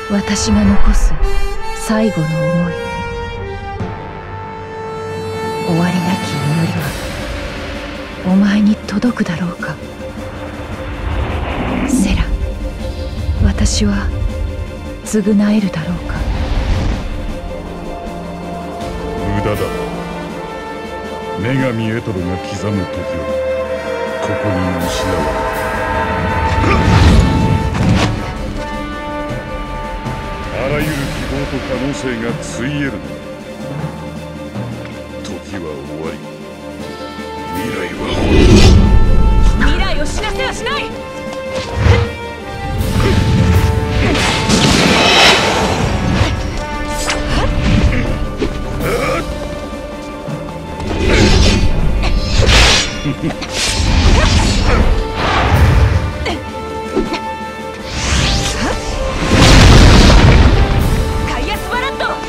私が残す最後の思い、終わりなき祈りはお前に届くだろうか。セラ、私は償えるだろうか。 無駄だ。女神エトロが刻む時をここに失われる。あらゆる希望と可能性がついえるのだ。時は終わり、未来は未来を死なせはしない。カイアスバラット。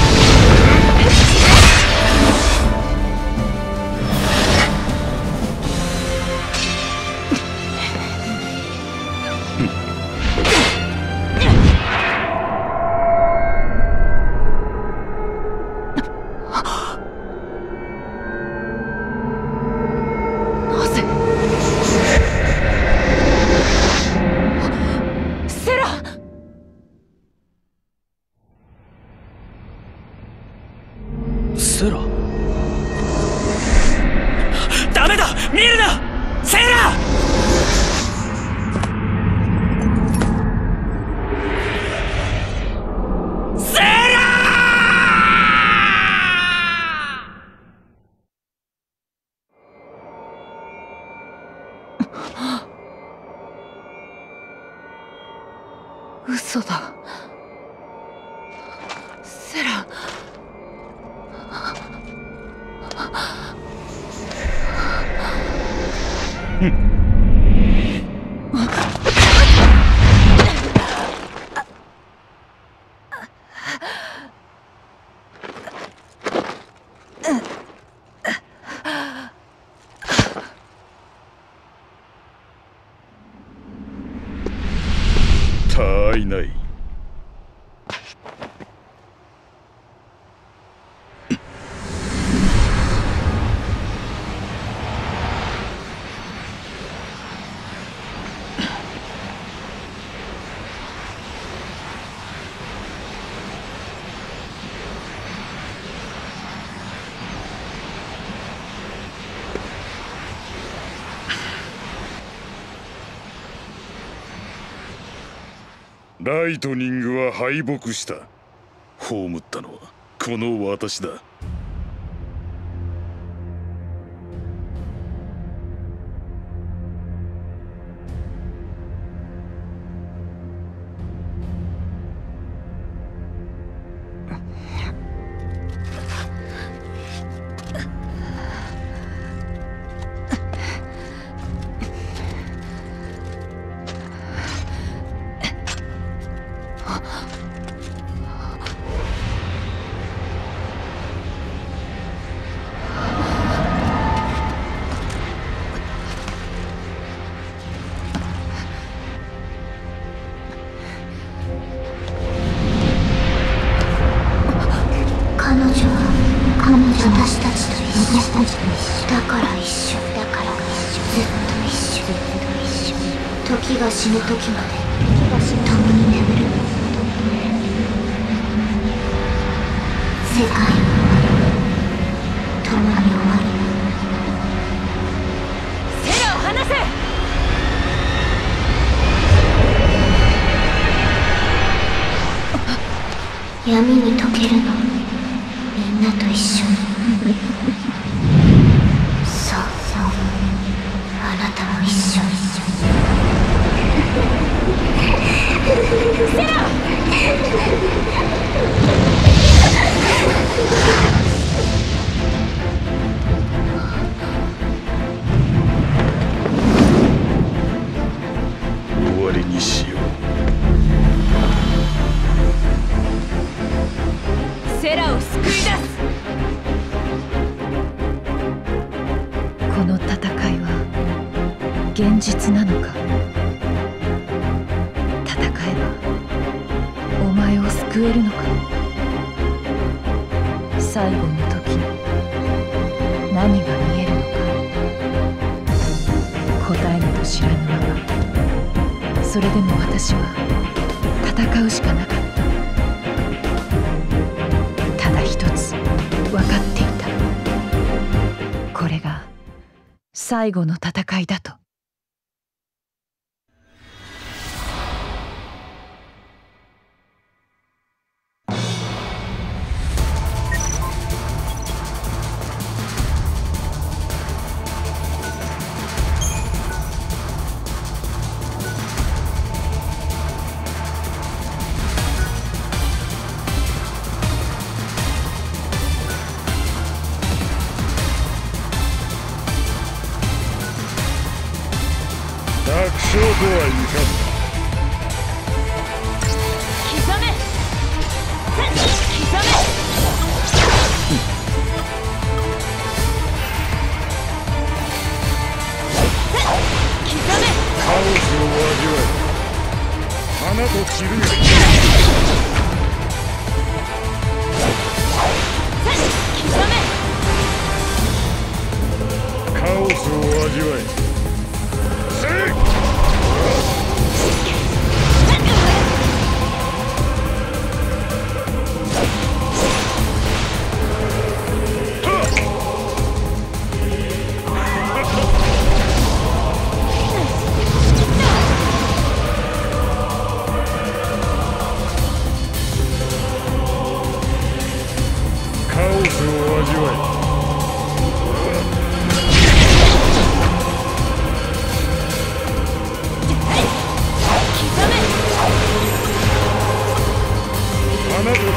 セラ、ダメだ、見るなセーラ。セーラー。嘘だ。セラ。 他愛ない。ライトニングは敗北した。葬ったのはこの私だ。 私たちと一緒だから一緒、ずっと一緒、時が死ぬ時まで共に眠る。世界は共に終わる。 セラを離せ。 闇に溶けるの、みんなと一緒に。そう、あなたも一緒に。 セラ。 終わりにしよう。セラを救い出す。 この戦いは現実なのか。戦えばお前救えるのか。最後の時何が見えるのか。答えなど知らぬまま、それでも私は戦うしかなかった。ただ一つ分かっていた。これが最後の戦いだと。 楽勝とはいかん。 刻め刻めカオスを味わえ。花と散るがカオスを味わえ。カオスを味わえ。花と散るが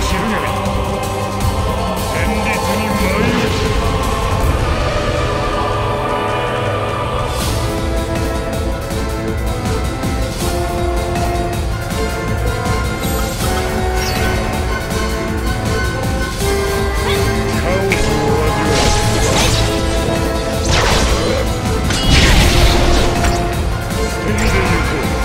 戦慄に舞い落ちる。カオスを味わえ。捨て身で行こう。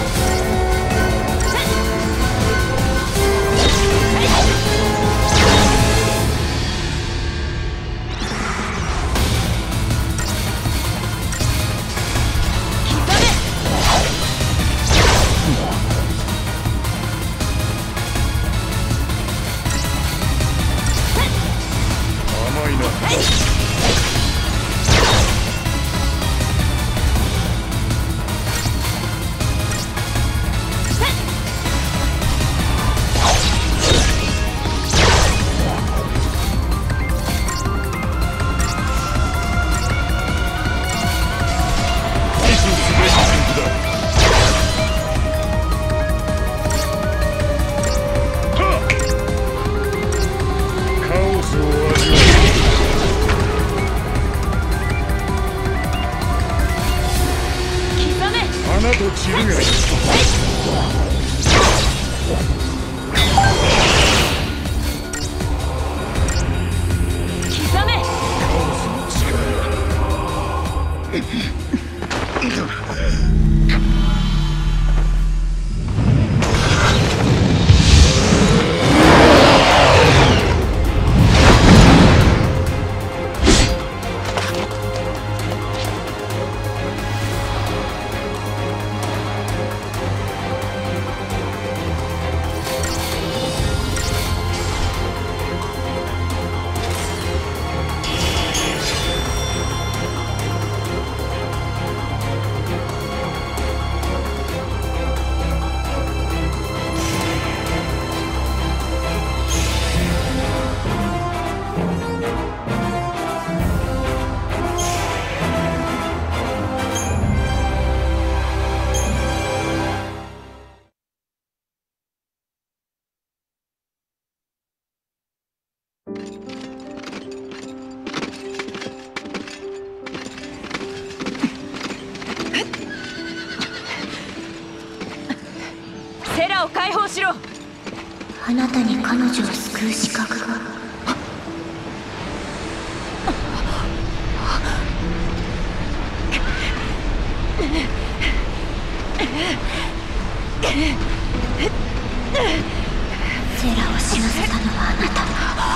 甘いな。いつすべき敵だ。カオスを味わえ。花と散るが刻めカオスの力。 セラを解放しろ。 あなたに彼女を救う資格が。 セラを死なせたのはあなた。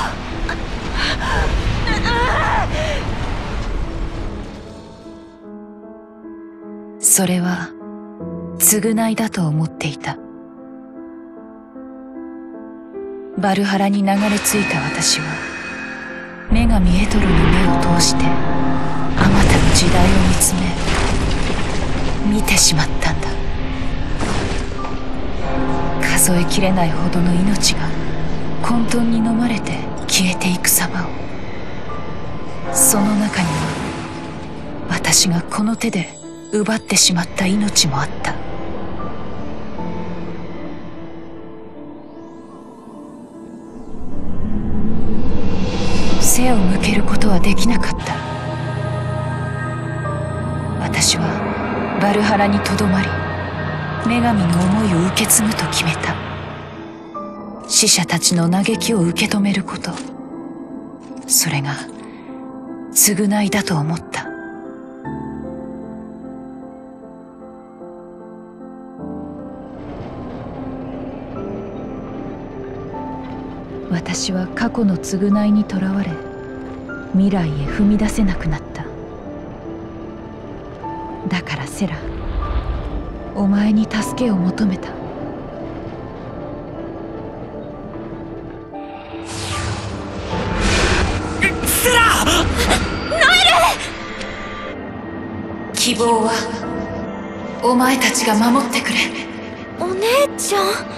それは償いだと思っていた。バルハラに流れ着いた私は女神エトロに目を通してあまたの時代を見つめ見てしまったんだ。数えきれないほどの命が混沌に飲まれて消えていく様を、その中には私がこの手で奪ってしまった命もあった。背を向けることはできなかった。私はバルハラにとどまり、女神の思いを受け継ぐと決めた。死者たちの嘆きを受け止めること、それが償いだと思った。私は過去の償いにとらわれ、未来へ踏み出せなくなった。だからセラ、お前に助けを求めた。 セラ！ ノエル！希望はお前たちが守ってくれ。 お姉ちゃん。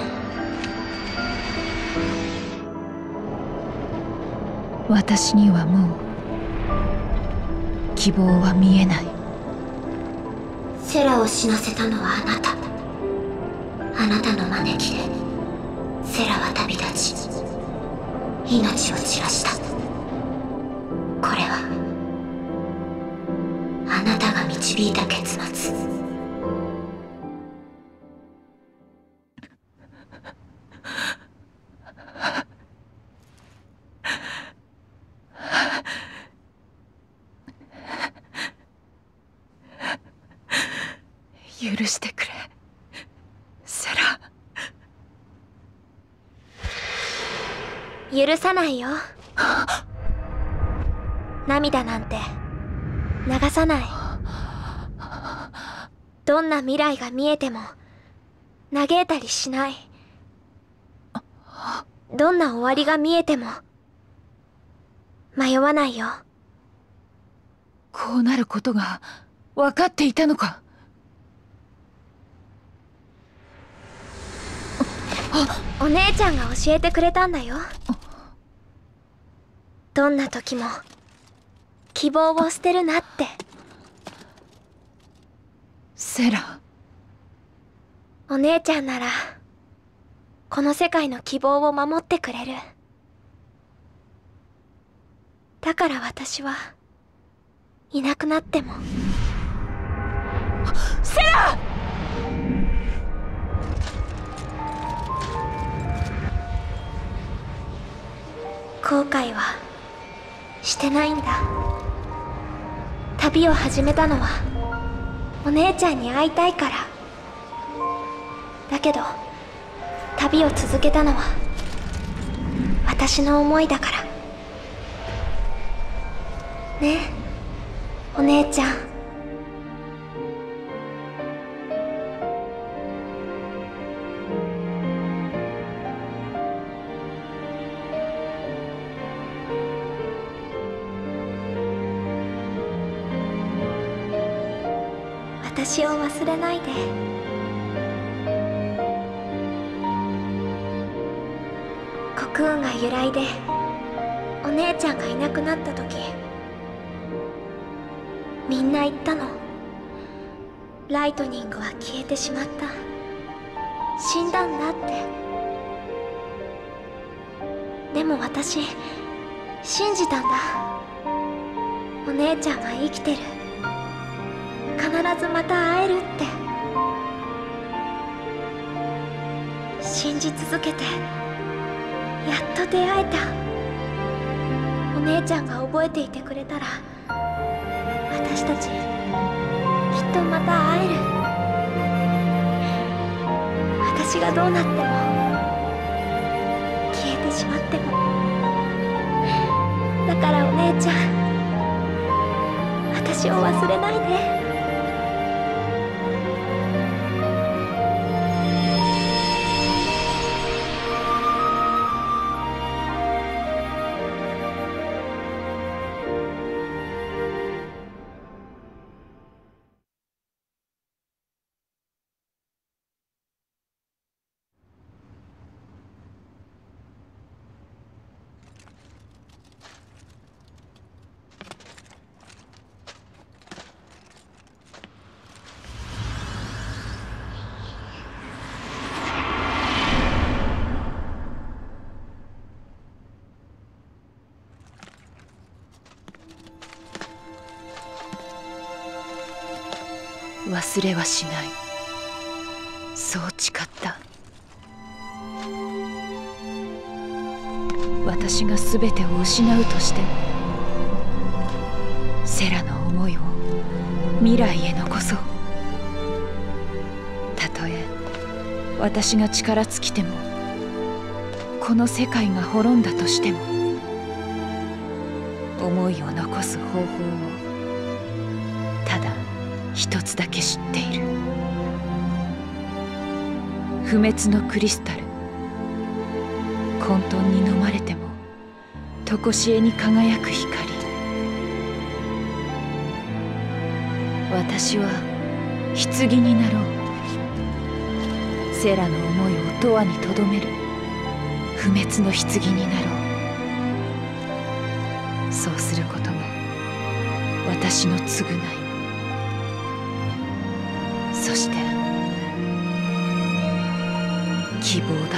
私にはもう希望は見えない。 セラを死なせたのはあなた。あなたの招きでセラは旅立ち命を散らした。これはあなたが導いた結末。 許してくれ、セラ。 許さないよ。涙なんて流さない。どんな未来が見えても嘆いたりしない。どんな終わりが見えても迷わないよ。 こうなることが分かっていたのか。 お姉ちゃんが教えてくれたんだよ。どんな時も希望を捨てるなって。 セラ。 お姉ちゃんならこの世界の希望を守ってくれる。だから私はいなくなっても。 セラ！ 後悔はしてないんだ。旅を始めたのはお姉ちゃんに会いたいから。だけど旅を続けたのは私の思いだから。ねえお姉ちゃん。私を忘れないで。コクーンが揺らいでお姉ちゃんがいなくなった時、みんな言ったの。ライトニングは消えてしまった、死んだんだって。でも私信じたんだ。お姉ちゃんは生きてる、必ずまた会えるって。信じ続けてやっと出会えた。お姉ちゃんが覚えていてくれたら私たちきっとまた会える。私がどうなってもしまっても。だからお姉ちゃん、私を忘れないで。 忘れはしない。そう誓った。私が全てを失うとしても、セラの思いを未来へ残そう。たとえ私が力尽きても、この世界が滅んだとしても、思いを残す方法をただ一つだけ知っている。不滅のクリスタル、混沌に飲まれても常しえに輝く光。私は棺になろう。セラの思いを永遠にとどめる不滅の棺になろう。そうすることが私の償い。そして希望だ。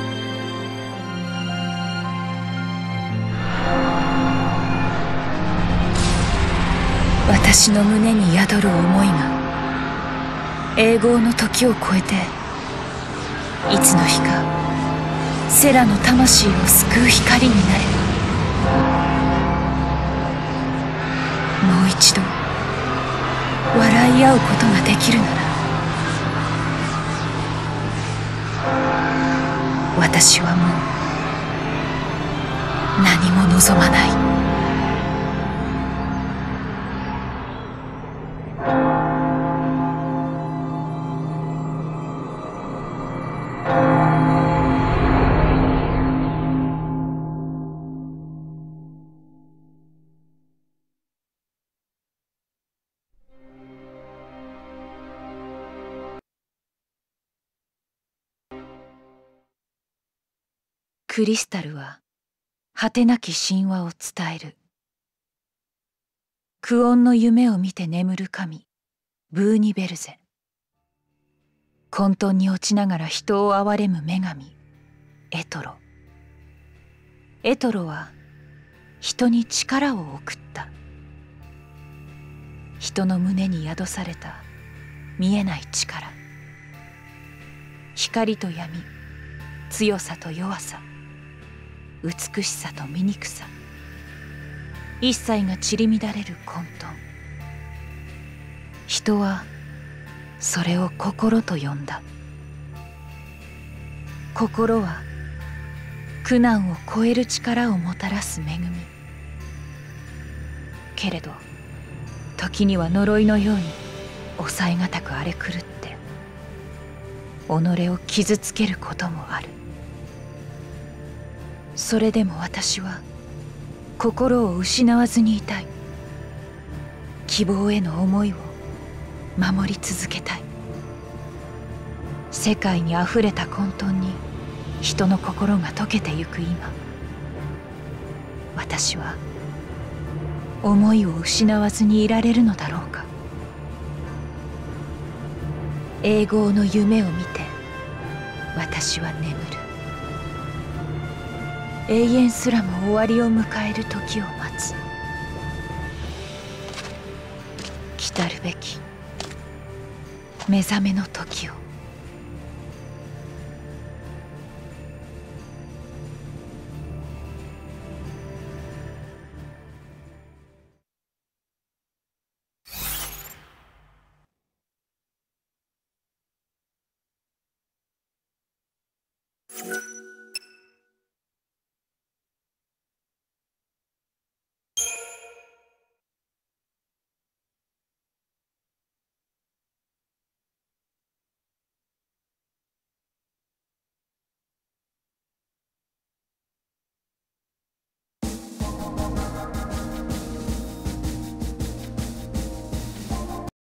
私の胸に宿る思いが永劫の時を超えて、いつの日かセラの魂を救う光になれる。もう一度笑い合うことができるなら、私はもう何も望まない。クリスタルは果てなき神話を伝える。苦怨の夢を見て眠る神ブーニベルゼ、混沌に落ちながら人を憐れむ女神エトロ。エトロは人に力を送った。人の胸に宿された見えない力、光と闇、強さと弱さ、美しさと醜さ、一切が散り乱れる混沌。人はそれを心と呼んだ。心は苦難を超える力をもたらす恵み。けれど時には呪いのように抑えがたく荒れ狂って己を傷つけることもある。それでも私は心を失わずにいたい。希望への思いを守り続けたい。世界にあふれた混沌に人の心が溶けてゆく今、私は思いを失わずにいられるのだろうか。永劫の夢を見て私は眠る。永遠すらも終わりを迎える時を待つ。来たるべき目覚めの時を。